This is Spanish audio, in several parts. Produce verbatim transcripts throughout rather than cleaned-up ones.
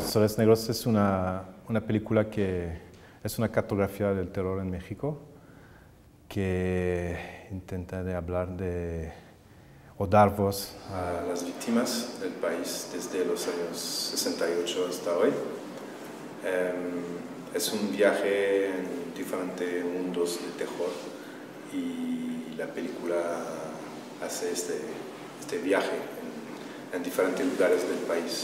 Soles Negros es una, una película que es una cartografía del terror en México que intenta de hablar de o dar voz a las víctimas del país desde los años sesenta y ocho hasta hoy. Um, es un viaje en diferentes mundos de terror y la película hace este, este viaje en, en diferentes lugares del país.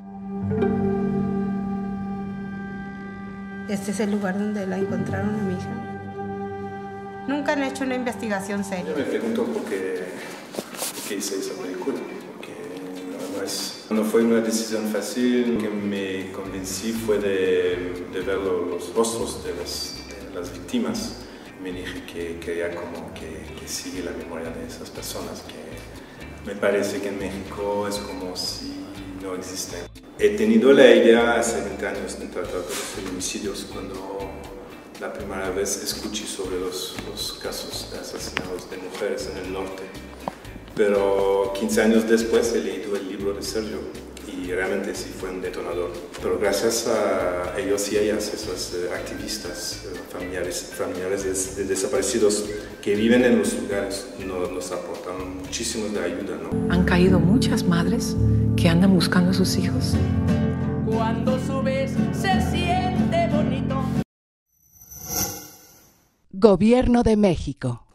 Este es el lugar donde la encontraron a mi hija. Nunca han hecho una investigación seria. Yo me pregunto por qué, por qué hice esa película, porque no, no, es, no fue una decisión fácil. Lo que me convencí fue de, de ver los rostros de las, de las víctimas. Me dije que quería como que, que sigue la memoria de esas personas, que me parece que en México es como si no existen. He tenido la idea hace veinte años de tratar de los feminicidios cuando la primera vez escuché sobre los, los casos de asesinatos de mujeres en el norte. Pero quince años después he leído el libro de Sergio y realmente sí fue un detonador. Pero gracias a ellos y ellas, esos eh, activistas, eh, familiares, familiares de, de desaparecidos que viven en los lugares, nos, nos aportan muchísimo de ayuda, ¿no? Han caído muchas madres que andan buscando a sus hijos. Cuando subes se siente bonito. Gobierno de México.